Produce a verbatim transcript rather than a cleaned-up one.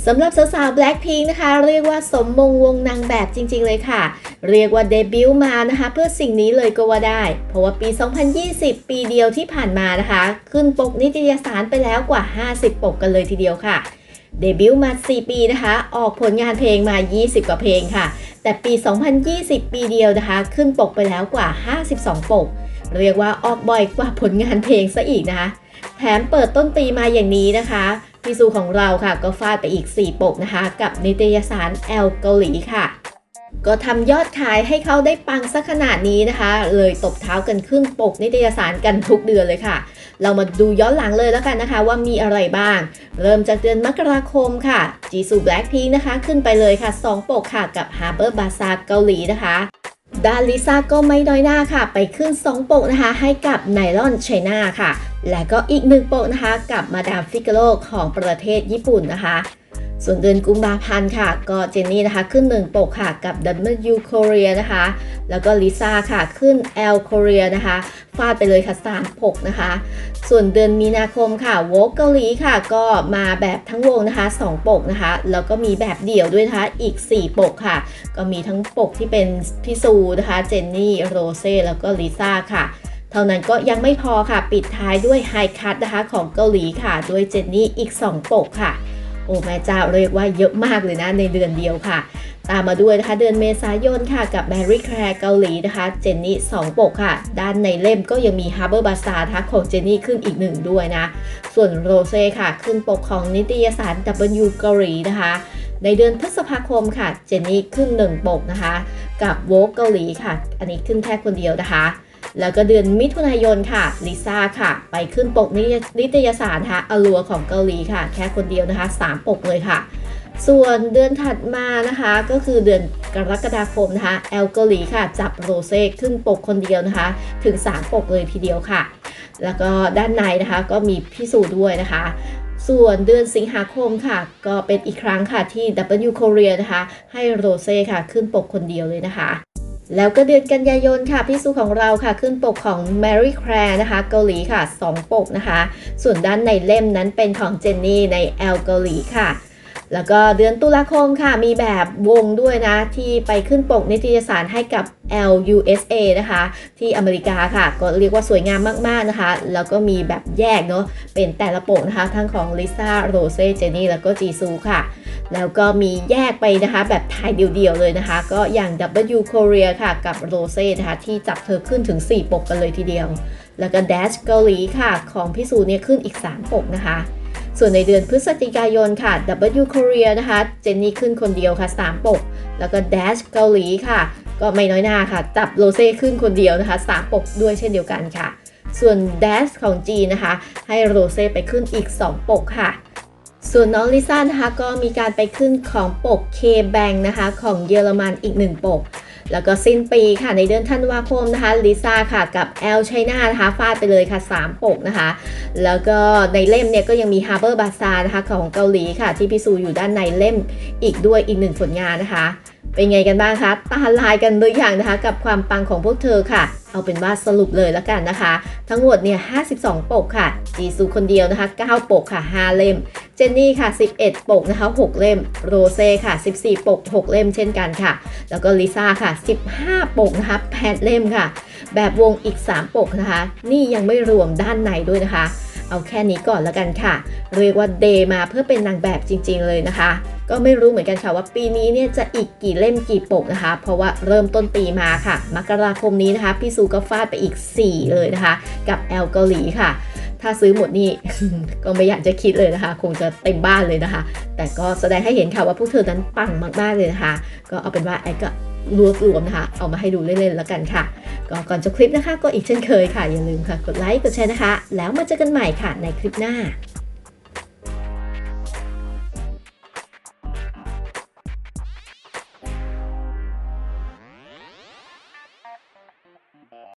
สำหรับสาวๆ Blackpink นะคะเรียกว่าสมมงวงนางแบบจริงๆเลยค่ะเรียกว่าเดบิวต์มานะคะเพื่อสิ่งนี้เลยก็ว่าได้เพราะว่าปี สองพันยี่สิบ ปีเดียวที่ผ่านมานะคะขึ้นปกนิตยสารไปแล้วกว่า ห้าสิบ ปกกันเลยทีเดียวค่ะเดบิวต์มา สี่ ปีนะคะออกผลงานเพลงมา ยี่สิบ กว่าเพลงค่ะแต่ปี สองพันยี่สิบ ปีเดียวนะคะขึ้นปกไปแล้วกว่า ห้าสิบสอง ปกเรียกว่าออกบ่อยกว่าผลงานเพลงซะอีกนะคะแถมเปิดต้นปีมาอย่างนี้นะคะพี่ซูของเราค่ะก็ฟาดไปอีก สี่ ปกนะคะกับนิตยสารแอลเกาหลีค่ะก็ทำยอดขายให้เขาได้ปังซะขนาดนี้นะคะเลยตบเท้ากันขึ้นปกนิตยสารกันทุกเดือนเลยค่ะเรามาดูย้อนหลังเลยแล้วกันนะคะว่ามีอะไรบ้างเริ่มจากเดือนมกราคมค่ะจีซู Blackpink นะคะขึ้นไปเลยค่ะสองปกค่ะกับ Harper Bazaar เกาหลีนะคะด้านลิซ่าก็ไม่น้อยหน้าค่ะไปขึ้นสองปกนะคะให้กับไนลอนไชน่าค่ะและก็อีกหนึ่งปกนะคะกับมาดามฟิกาโรของประเทศญี่ปุ่นนะคะส่วนเดือนกุมภาพันธ์ค่ะก็เจนนี่นะคะขึ้นหนึ่งปกค่ะกับ ดับเบิลยู Korea นะคะแล้วก็ลิซ่าค่ะขึ้น L Korea นะคะฟาดไปเลยค่ะสามปกนะคะส่วนเดือนมีนาคมค่ะโวกเกาหลีค่ะก็มาแบบทั้งวงนะคะสองปกนะคะแล้วก็มีแบบเดี่ยวด้วยนะคะอีกสี่ปกค่ะก็มีทั้งปกที่เป็นพี่ซูนะคะเจนนี่โรเซ่แล้วก็ลิซ่าค่ะเท่านั้นก็ยังไม่พอค่ะปิดท้ายด้วยไฮคัทนะคะของเกาหลีค่ะด้วยเจนนี่อีกสองปกค่ะโอ้แม่เจ้าเรียกว่าเยอะมากเลยนะในเดือนเดียวค่ะตามมาด้วยนะคะเดือนเมษายนค่ะกับ Mary Claire เกาหลีนะคะเจนนี่สองปกค่ะด้านในเล่มก็ยังมี Harper Bazaar นะคะของเจนนี่ขึ้นอีกหนึ่งด้วยนะส่วนโรเซ่ค่ะขึ้นปกของนิตยสาร ดับเบิลยู เกาหลีนะคะในเดือนพฤษภาคมค่ะเจนนี่ขึ้นหนึ่งปกนะคะกับโวกเกาหลีค่ะอันนี้ขึ้นแค่คนเดียวนะคะแล้วก็เดือนมิถุนายนค่ะลิซ่าค่ะไปขึ้นปกนิตยสารนะคะอลัวของเกาหลีค่ะแค่คนเดียวนะคะสามปกเลยค่ะส่วนเดือนถัดมานะคะก็คือเดือนกรกฎาคมนะคะแอลเกาหลีค่ะจับโรเซ่ขึ้นปกคนเดียวนะคะถึงสามปกเลยทีเดียวค่ะแล้วก็ด้านในนะคะก็มีพี่สูด้วยนะคะส่วนเดือนสิงหาคมค่ะก็เป็นอีกครั้งค่ะที่ ดับเบิลยู Korea นะคะให้โรเซ่ค่ะขึ้นปกคนเดียวเลยนะคะแล้วก็เดือนกันยายนค่ะพี่ซูของเราค่ะขึ้นปกของ Mary Claire นะคะเกาหลีค่ะสองปกนะคะส่วนด้านในเล่มนั้นเป็นของเจนนี่ใน L เกาหลีค่ะแล้วก็เดือนตุลาคมค่ะมีแบบวงด้วยนะที่ไปขึ้นปกนิตยสารให้กับ แอล ยู เอส เอ นะคะที่อเมริกาค่ะก็เรียกว่าสวยงามมากๆนะคะแล้วก็มีแบบแยกเนาะเป็นแต่ละปกนะคะทั้งของลิซ่าโรเซ่เจนนี่แล้วก็จีซูค่ะแล้วก็มีแยกไปนะคะแบบไทยเดียวๆเลยนะคะก็อย่าง ดับเบิลยู Korea ค่ะกับโรเซ่นะคะที่จับเธอขึ้นถึงสี่ปกกันเลยทีเดียวแล้วก็ Dash เกาหลีค่ะของพี่ซูเนี่ยขึ้นอีกสามปกนะคะส่วนในเดือนพฤศจิกายนค่ะ ดับเบิลยู Korea นะคะเจนนี่ขึ้นคนเดียวค่ะสามปกแล้วก็ Dash เกาหลีค่ะก็ไม่น้อยหน้าค่ะจับโรเซ่ขึ้นคนเดียวนะคะสามปกด้วยเช่นเดียวกันค่ะส่วน Dash ของจีนนะคะให้โรเซ่ไปขึ้นอีกสองปกค่ะส่วนน้องลิซ่านะคะก็มีการไปขึ้นของปก K-Bank นะคะของเยอรมันอีกหนึ่งปกแล้วก็สิ้นปีค่ะในเดือนธันวาคมนะคะลิซ่าค่ะกับ L China นะคะฟาดไปเลยค่ะสามปกนะคะแล้วก็ในเล่มเนี่ยก็ยังมี Harper Bazaar นะคะของเกาหลีค่ะที่พี่ซูอยู่ด้านในเล่มอีกด้วยอีกหนึ่งผลงานนะคะเป็นไงกันบ้างคะตาลายกันหรือยังนะคะกับความปังของพวกเธอค่ะเอาเป็นว่าสรุปเลยแล้วกันนะคะทั้งหมดเนี่ยห้าสิบสองปกค่ะจีซูคนเดียวนะคะเก้าปกค่ะห้าเล่มเจนนี่ค่ะสิบเอ็ดปกนะคะหกเล่มโรเซ่ค่ะสิบสี่ปกหกเล่มเช่นกันค่ะแล้วก็ลิซ่าค่ะสิบห้าปกนะคะแปดเล่มค่ะแบบวงอีกสามปกนะคะนี่ยังไม่รวมด้านในด้วยนะคะเอาแค่นี้ก่อนแล้วกันค่ะเรียกว่าเดย์มาเพื่อเป็นนางแบบจริงๆเลยนะคะก็ไม่รู้เหมือนกันค่ะว่าปีนี้เนี่ยจะอีกกี่เล่มกี่ปกนะคะเพราะว่าเริ่มต้นปีมาค่ะมกราคมนี้นะคะพี่ซูก็ฟาดไปอีกสี่เลยนะคะกับแอลเกาหลีค่ะถ้าซื้อหมดนี่ ก็ไม่อยากจะคิดเลยนะคะคงจะเต็มบ้านเลยนะคะแต่ก็แสดงให้เห็นค่ะว่าพวกเธอนั้นปังมากๆเลยนะคะก็เอาเป็นว่าไอ้ก็รวบรวมนะคะเอามาให้ดูเล่นๆแล้วกันค่ะก็ก่อนจบคลิปนะคะก็อีกเช่นเคยค่ะอย่าลืมค่ะกดไลค์กดแชร์นะคะแล้วมาเจอกันใหม่ค่ะในคลิปหน้า